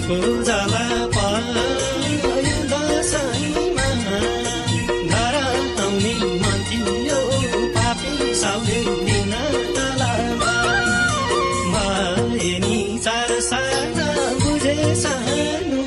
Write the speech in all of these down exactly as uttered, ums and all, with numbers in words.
सुनको जाला पायो दसैँमा घर आउने मन थियो पापी साउले दिन तलमा भएनी चार साना बुझे सानो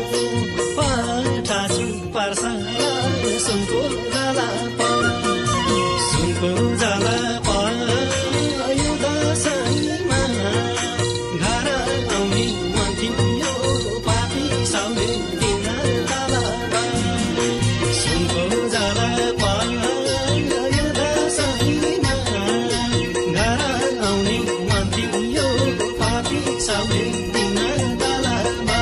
पठाछु पारसाला सुनको जाला सुनको जाला पायो दसैँमा घर आउने मन थियो पापी साउले दिन तलमा सुनको जाला पायो दसैँमा घर आउने मन थियो पापी साउले दिन तलमा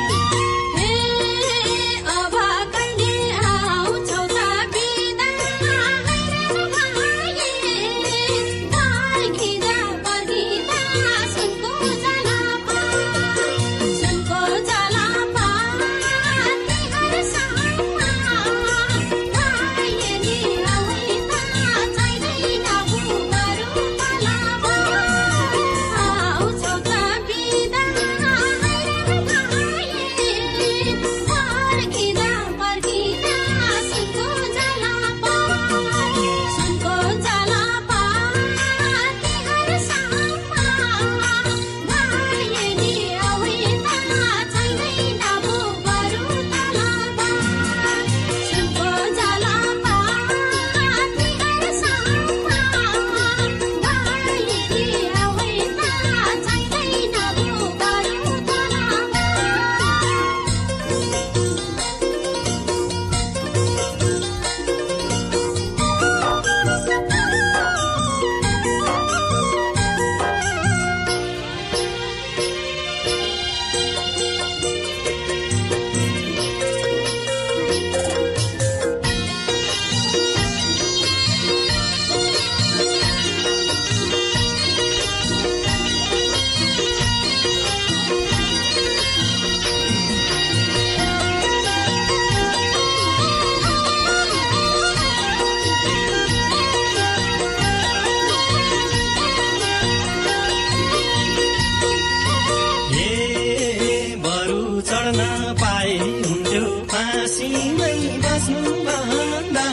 चढ्न पाए हुन्थ्यो फाँसीमै बस्नु भन्दा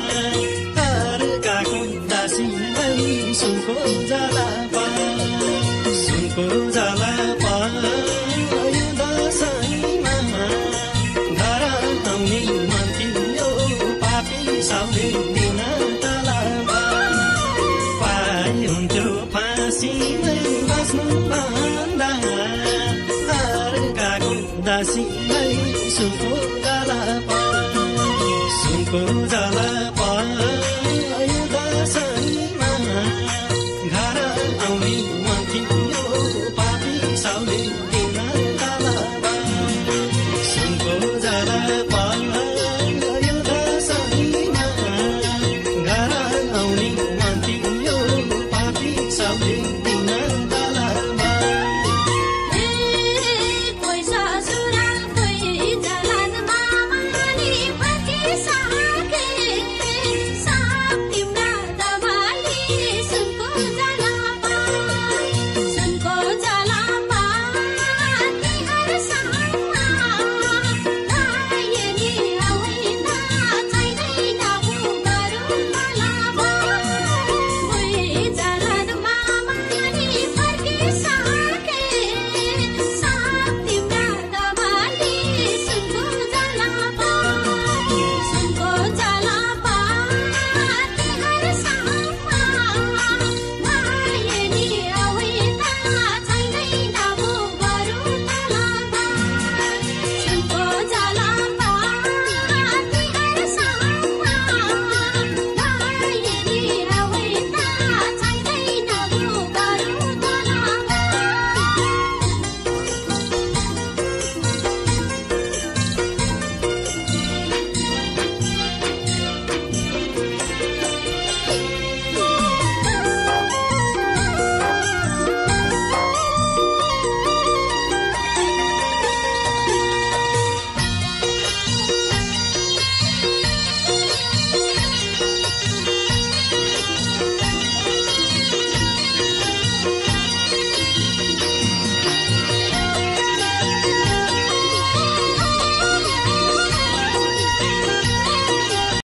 अर्काको दासीमै सुनको जाला सुनको जाला पायो दसैँमा घर आउने मन थियो पापी साउले दिन तलमा पाए हुन्थ्यो फाँसीमै बस्नु भन्दा दासीमै सुनको जाला सुनको जाला